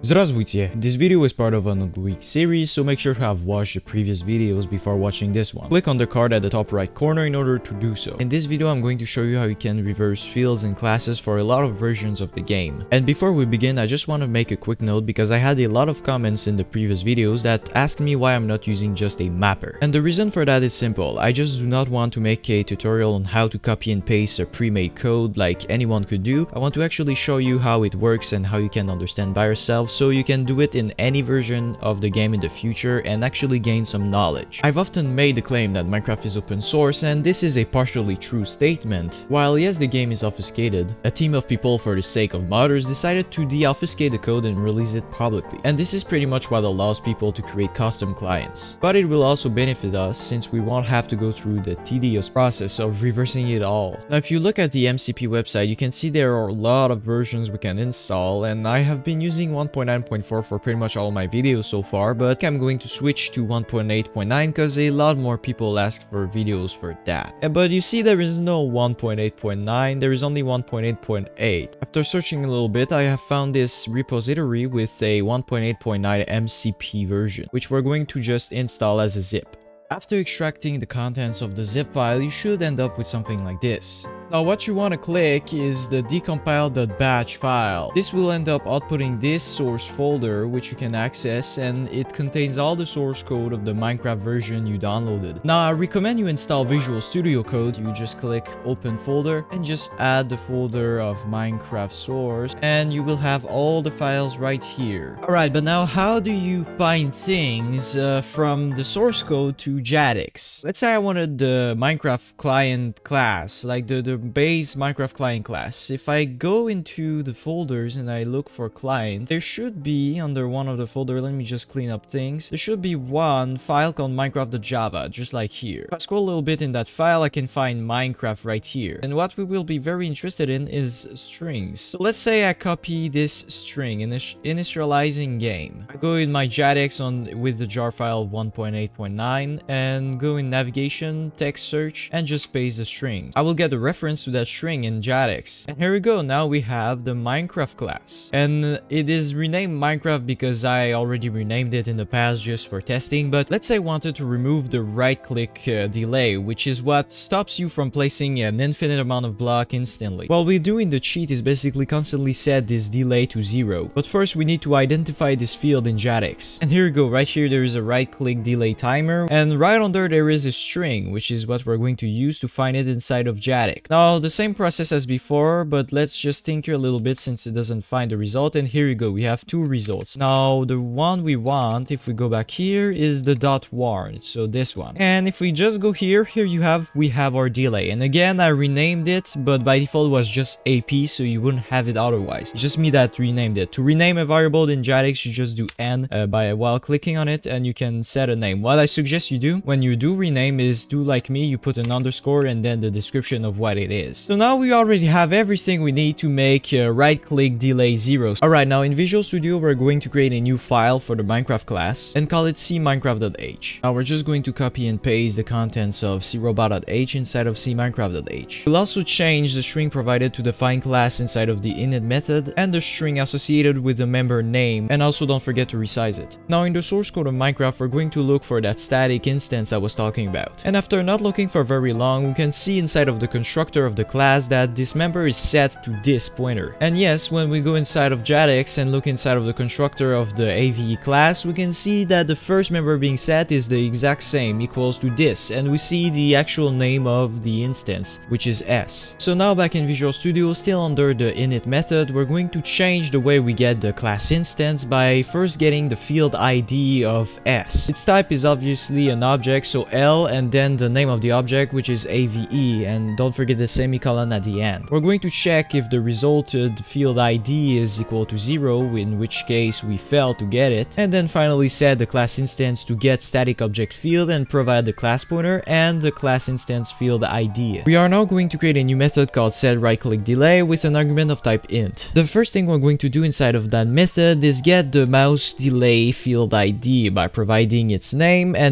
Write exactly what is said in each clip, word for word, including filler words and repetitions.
Здравствуйте! This video is part of an week series, so make sure to have watched the previous videos before watching this one. Click on the card at the top right corner in order to do so. In this video, I'm going to show you how you can reverse fields and classes for a lot of versions of the game. And before we begin, I just want to make a quick note because I had a lot of comments in the previous videos that asked me why I'm not using just a mapper. And the reason for that is simple. I just do not want to make a tutorial on how to copy and paste a pre-made code like anyone could do. I want to actually show you how it works and how you can understand by yourself, so you can do it in any version of the game in the future and actually gain some knowledge. I've often made the claim that Minecraft is open source, and this is a partially true statement. While yes, the game is obfuscated, a team of people for the sake of modders decided to deobfuscate the code and release it publicly. And this is pretty much what allows people to create custom clients. But it will also benefit us since we won't have to go through the tedious process of reversing it all. Now if you look at the M C P website, you can see there are a lot of versions we can install, and I have been using one point nine point four for pretty much all my videos so far, but I'm going to switch to one point eight point nine because a lot more people ask for videos for that. But you see there is no one point eight point nine, there is only one point eight point eight. After searching a little bit, I have found this repository with a one point eight point nine M C P version, which we're going to just install as a zip. After extracting the contents of the zip file, you should end up with something like this. Now what you want to click is the decompile.batch file. This will end up outputting this source folder, which you can access, and it contains all the source code of the Minecraft version you downloaded. Now I recommend you install Visual Studio Code. You just click open folder and just add the folder of Minecraft source, and you will have all the files right here. Alright, but now how do you find things uh, from the source code to Jadex? Let's say I wanted the Minecraft client class, like the, the base Minecraft client class. If I go into the folders and I look for client, there should be under one of the folder, let me just clean up things, there should be one file called Minecraft.java, just like here. If I scroll a little bit in that file, I can find Minecraft right here. And what we will be very interested in is strings. So let's say I copy this string in this initializing game. I go in my Jadex on with the jar file one point eight point nine and go in navigation, text search, and just paste the string. I will get the reference to that string in Jadex. And here we go, now we have the Minecraft class. And it is renamed Minecraft because I already renamed it in the past just for testing, but let's say I wanted to remove the right click uh, delay, which is what stops you from placing an infinite amount of block instantly. What we do in the cheat is basically constantly set this delay to zero. But first we need to identify this field in Jadex. And here we go, right here there is a right click delay timer, and right under there is a string, which is what we're going to use to find it inside of Jadex. Now the same process as before, but let's just tinker a little bit since it doesn't find the result. And here we go, we have two results. Now the one we want, if we go back here, is the dot warn, so this one. And if we just go here, here you have, we have our delay. And again, I renamed it, but by default it was just A P, so you wouldn't have it otherwise. It's just me that renamed it. To rename a variable in Jadex, you just do N uh, by while clicking on it, and you can set a name. What I suggest you do when you do rename is do like me, you put an underscore and then the description of what it is. So now we already have everything we need to make uh, right click delay zero. Alright, now in Visual Studio we're going to create a new file for the Minecraft class and call it cminecraft.h. Now we're just going to copy and paste the contents of crobot.h inside of cminecraft.h. We'll also change the string provided to define class inside of the init method and the string associated with the member name, and also don't forget to resize it. Now in the source code of Minecraft we're going to look for that static instance I was talking about. And after not looking for very long, we can see inside of the constructor of the class that this member is set to this pointer. And yes, when we go inside of Jadex and look inside of the constructor of the A V E class, we can see that the first member being set is the exact same, equals to this, and we see the actual name of the instance, which is S. So now back in Visual Studio, still under the init method, we're going to change the way we get the class instance by first getting the field I D of S. Its type is obviously an object, so L and then the name of the object, which is A V E, and don't forget the semicolon at the end. We're going to check if the resulted field I D is equal to zero, in which case we fail to get it, and then finally set the class instance to get static object field and provide the class pointer and the class instance field I D. We are now going to create a new method called setRightClickDelay with an argument of type int. The first thing we're going to do inside of that method is get the mouse delay field I D by providing its name and its type,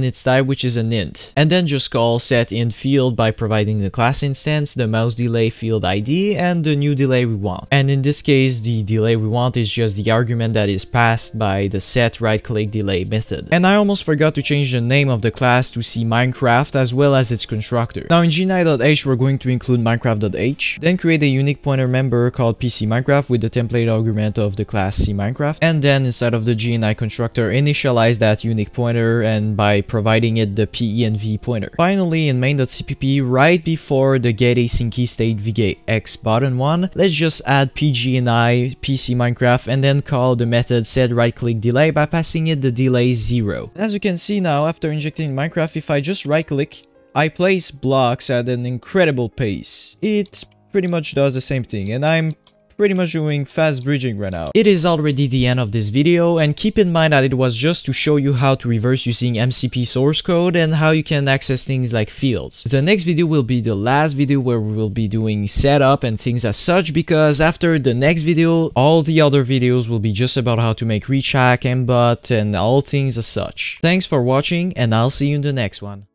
which is an int, and then just call setIntField by providing the class instance, the mouse delay field I D, and the new delay we want. And in this case, the delay we want is just the argument that is passed by the setRightClickDelay method. And I almost forgot to change the name of the class to CMinecraft as well as its constructor. Now in G N I dot H we're going to include Minecraft.h, then create a unique pointer member called PCMinecraft with the template argument of the class CMinecraft, and then inside of the G N I constructor initialize that unique pointer and by providing it the penv pointer. Finally, in main.cpp, right before the getAsyncKeyState vGetX button one, let's just add pgni PCMinecraft and then call the method setRightClickDelay by passing it the delay zero. As you can see now, after injecting Minecraft, if I just right click, I place blocks at an incredible pace. It pretty much does the same thing, and I'm pretty much doing fast bridging right now. It is already the end of this video, and keep in mind that it was just to show you how to reverse using M C P source code and how you can access things like fields. The next video will be the last video where we will be doing setup and things as such, because after the next video, all the other videos will be just about how to make reach hack, mbot, and all things as such. Thanks for watching, and I'll see you in the next one.